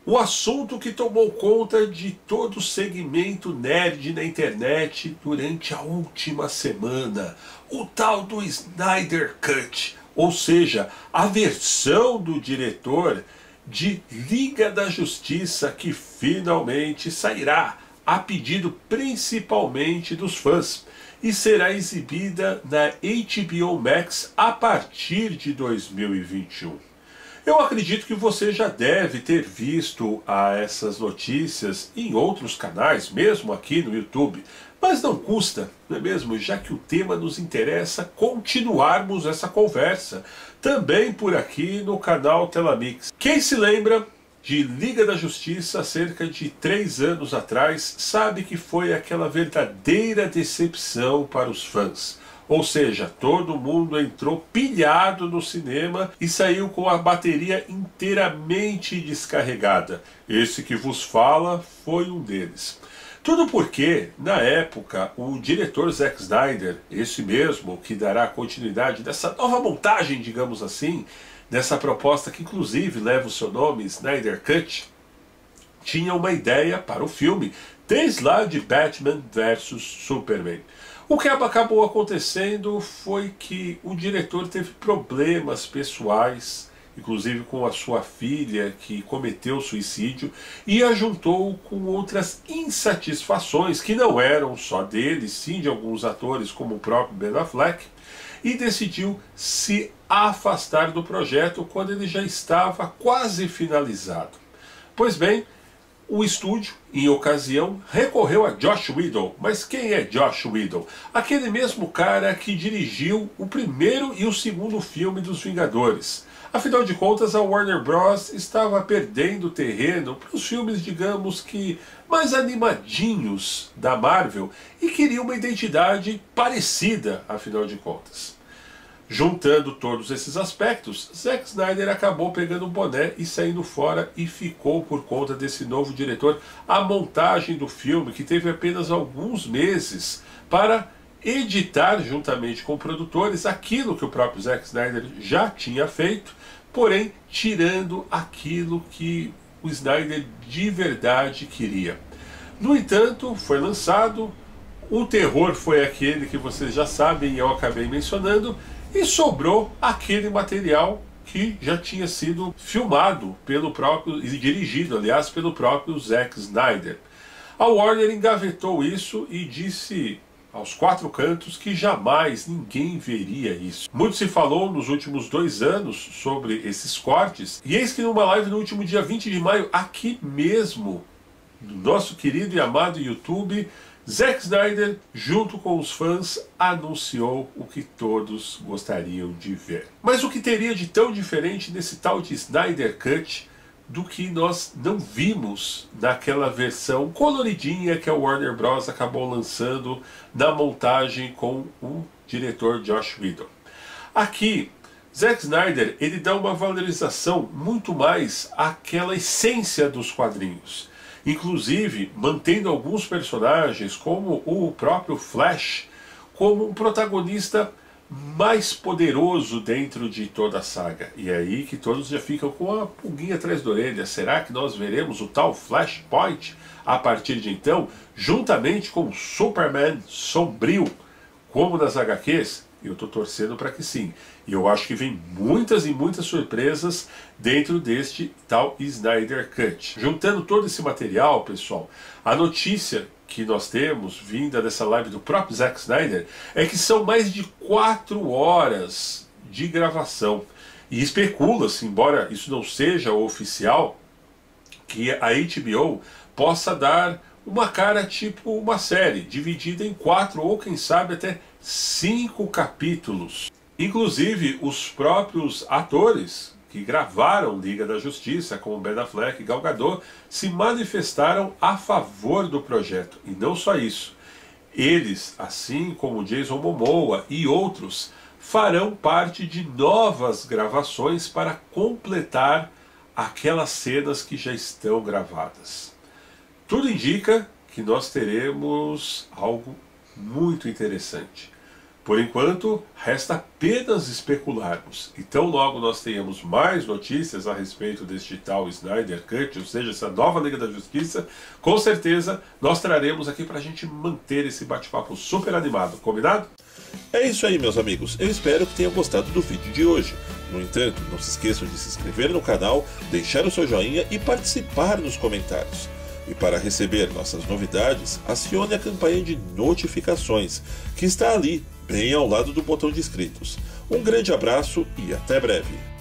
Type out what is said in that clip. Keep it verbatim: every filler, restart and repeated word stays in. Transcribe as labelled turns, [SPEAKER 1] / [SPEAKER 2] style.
[SPEAKER 1] O assunto que tomou conta de todo o segmento nerd na internet durante a última semana, o tal do Snyder Cut, ou seja, a versão do diretor de Liga da Justiça que finalmente sairá, a pedido principalmente dos fãs, e será exibida na H B O Max a partir de dois mil e vinte e um. Eu acredito que você já deve ter visto ah, essas notícias em outros canais, mesmo aqui no YouTube, mas não custa, não é mesmo? Já que o tema nos interessa, continuarmos essa conversa, também por aqui no canal Telamix. Quem se lembra de Liga da Justiça cerca de três anos atrás, sabe que foi aquela verdadeira decepção para os fãs. Ou seja, todo mundo entrou pilhado no cinema e saiu com a bateria inteiramente descarregada. Esse que vos fala foi um deles. Tudo porque, na época, o diretor Zack Snyder, esse mesmo que dará continuidade dessa nova montagem, digamos assim, dessa proposta que inclusive leva o seu nome, Snyder Cut, tinha uma ideia para o filme, desde lá de Batman versus Superman. O que acabou acontecendo foi que o diretor teve problemas pessoais, inclusive com a sua filha que cometeu suicídio, e a juntou com outras insatisfações que não eram só dele, sim de alguns atores como o próprio Ben Affleck, e decidiu se afastar do projeto quando ele já estava quase finalizado. Pois bem, o estúdio, em ocasião, recorreu a Joss Whedon. Mas quem é Joss Whedon? Aquele mesmo cara que dirigiu o primeiro e o segundo filme dos Vingadores. Afinal de contas, a Warner Bros. Estava perdendo terreno para os filmes, digamos que, mais animadinhos da Marvel e queria uma identidade parecida, afinal de contas. Juntando todos esses aspectos, Zack Snyder acabou pegando um boné e saindo fora e ficou por conta desse novo diretor a montagem do filme, que teve apenas alguns meses para editar juntamente com produtores aquilo que o próprio Zack Snyder já tinha feito, porém tirando aquilo que o Snyder de verdade queria. No entanto, foi lançado, o terror foi aquele que vocês já sabem e eu acabei mencionando, e sobrou aquele material que já tinha sido filmado pelo próprio, e dirigido, aliás, pelo próprio Zack Snyder. A Warner engavetou isso e disse aos quatro cantos que jamais ninguém veria isso. Muito se falou nos últimos dois anos sobre esses cortes, e eis que numa live no último dia vinte de maio, aqui mesmo, no nosso querido e amado YouTube, Zack Snyder, junto com os fãs, anunciou o que todos gostariam de ver. Mas o que teria de tão diferente nesse tal de Snyder Cut do que nós não vimos naquela versão coloridinha que a Warner Bros. Acabou lançando na montagem com o diretor Joss Whedon? Aqui, Zack Snyder ele dá uma valorização muito mais àquela essência dos quadrinhos. Inclusive, mantendo alguns personagens, como o próprio Flash, como um protagonista mais poderoso dentro de toda a saga. E é aí que todos já ficam com a pulguinha atrás da orelha. Será que nós veremos o tal Flashpoint a partir de então, juntamente com o Superman sombrio, como nas agá quês? Eu estou torcendo para que sim. E eu acho que vem muitas e muitas surpresas dentro deste tal Snyder Cut. Juntando todo esse material, pessoal, a notícia que nós temos, vinda dessa live do próprio Zack Snyder, é que são mais de quatro horas de gravação. E especula-se, embora isso não seja oficial, que a H B O possa dar uma cara tipo uma série, dividida em quatro ou quem sabe até cinco capítulos. Inclusive os próprios atores que gravaram Liga da Justiça, como Ben Affleck e Gal Gadot, se manifestaram a favor do projeto. E não só isso, eles, assim como Jason Momoa e outros, farão parte de novas gravações para completar aquelas cenas que já estão gravadas. Tudo indica que nós teremos algo muito interessante. Por enquanto, resta apenas especularmos. Então, logo nós tenhamos mais notícias a respeito deste tal Snyder Cut, ou seja, essa nova Liga da Justiça, com certeza nós traremos aqui para a gente manter esse bate-papo super animado. Combinado?
[SPEAKER 2] É isso aí, meus amigos. Eu espero que tenham gostado do vídeo de hoje. No entanto, não se esqueçam de se inscrever no canal, deixar o seu joinha e participar nos comentários. E para receber nossas novidades, acione a campanha de notificações, que está ali, bem ao lado do botão de inscritos. Um grande abraço e até breve!